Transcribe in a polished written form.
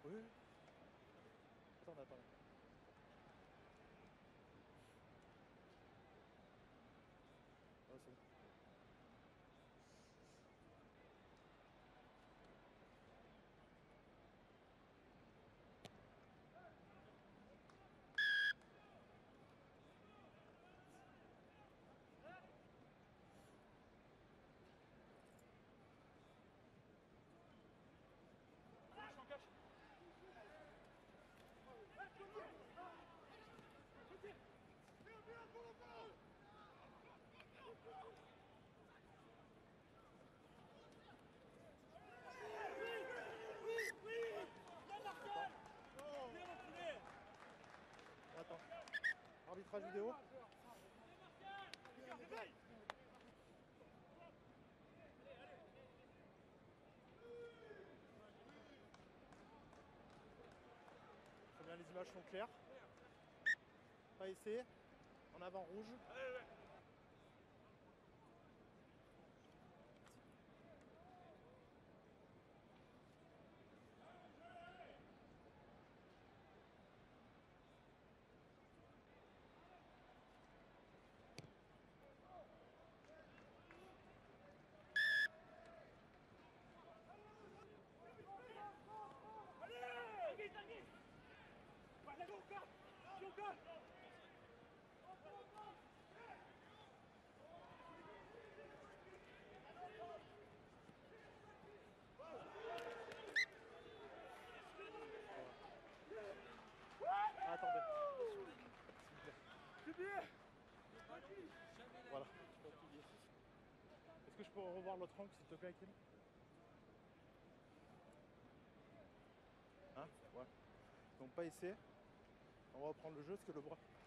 Oui. Attends. Ah, c'est bon. Attends. Arbitrage vidéo. Très bien, les images sont claires. Pas essayé. En avant rouge. Ah, attendez. S'il vous plaît. Voilà. Est-ce que je peux revoir l'autre angle, s'il te plaît, Hakim? Hein? Ouais. Donc pas essayé. On va reprendre le jeu, parce que le bras